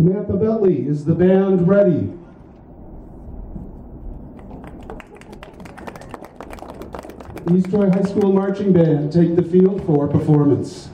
Samantha Bentley, is the band ready? East Troy High School Marching Band, take the field for performance.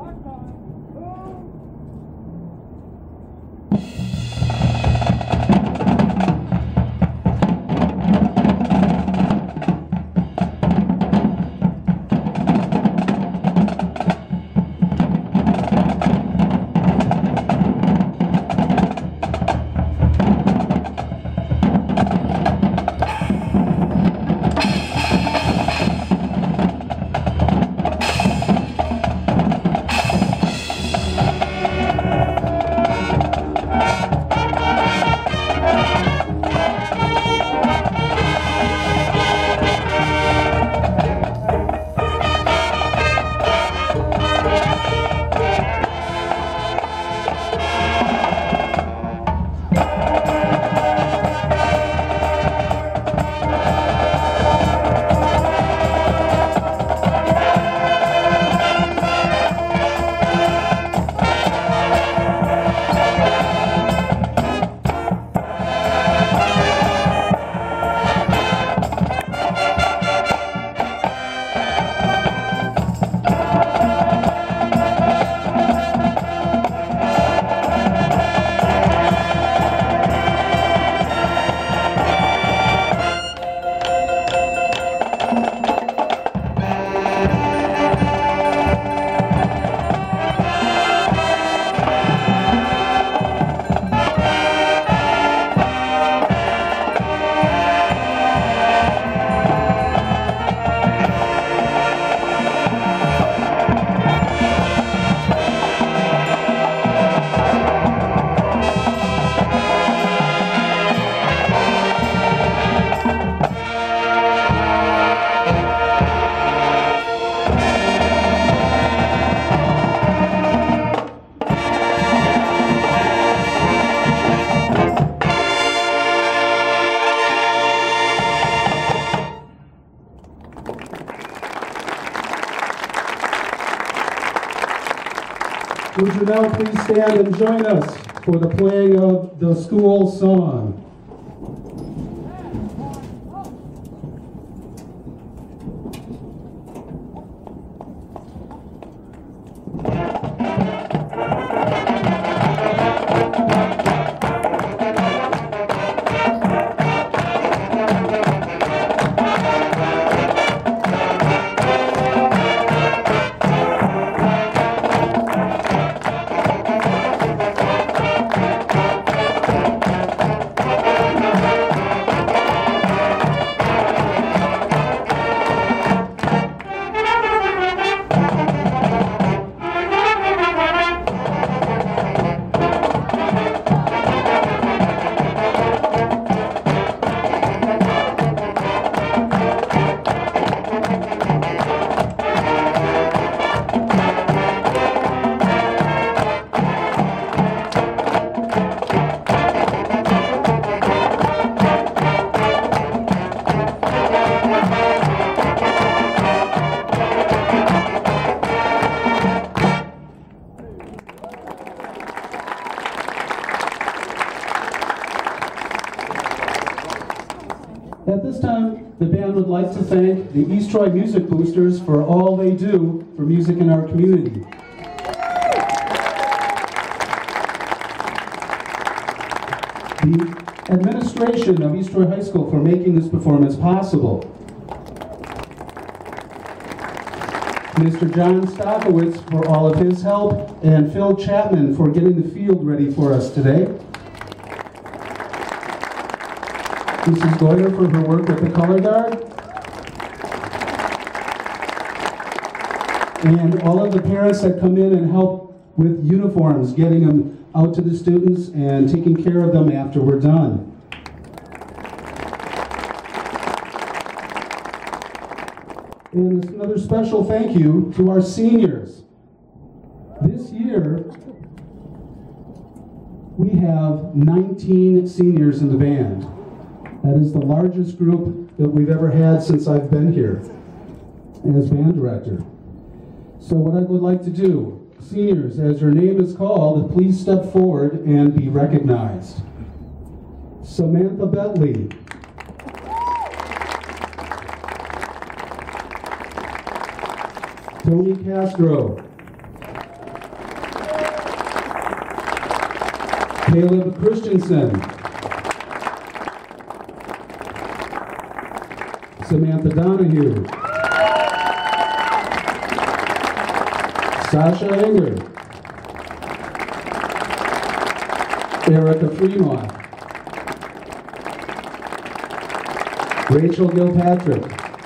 Would you now please stand and join us for the playing of the school song. At this time, the band would like to thank the East Troy Music Boosters for all they do for music in our community. The administration of East Troy High School for making this performance possible. Mr. John Stokowitz for all of his help, and Phil Chapman for getting the field ready for us today. Mrs. Goyer for her work with the color guard. And all of the parents that come in and help with uniforms, getting them out to the students and taking care of them after we're done. And another special thank you to our seniors. This year, we have 19 seniors in the band. That is the largest group that we've ever had since I've been here as band director. So what I would like to do, seniors, as your name is called, please step forward and be recognized. Samantha Bentley. Tony Castro. Caleb Christensen. Samantha Donahue. Sasha Enger. Erica Fremont. Rachel Gilpatrick.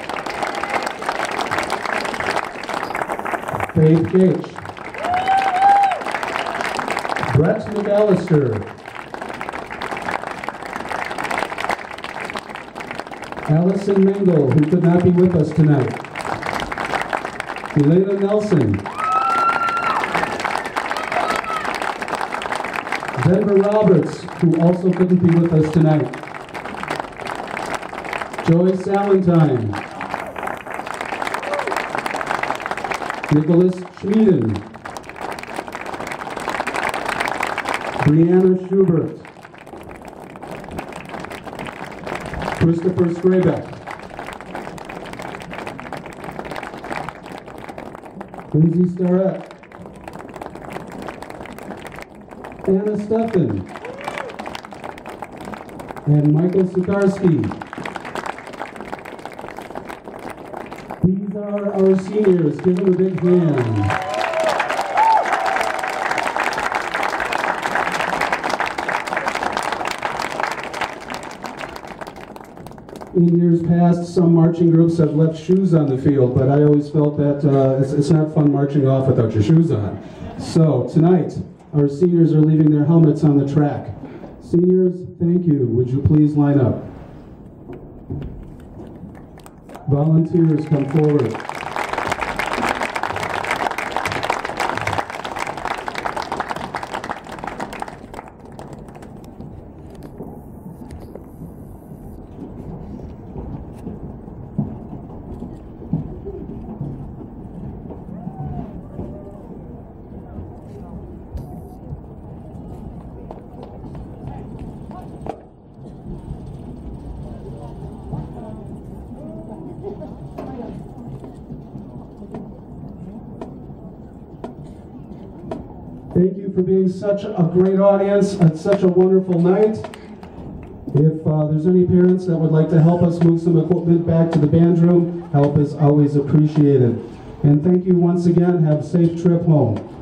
Faith Gage. Brett McAllister. Allison Mingle, who could not be with us tonight. Elena Nelson. Denver Roberts, who also couldn't be with us tonight. Joy Salentine. Nicholas Schmieden. Brianna Schubert. Christopher Straybeck. Lindsay Starrett. Anna Steffen. And Michael Sukarski. These are our seniors. Give them a big hand. In years past, some marching groups have left shoes on the field, but I always felt that it's not fun marching off without your shoes on. So tonight, our seniors are leaving their helmets on the track. Seniors, thank you. Would you please line up? Volunteers, come forward. Thank you for being such a great audience and such a wonderful night. If there's any parents that would like to help us move some equipment back to the band room, help is always appreciated. And thank you once again. Have a safe trip home.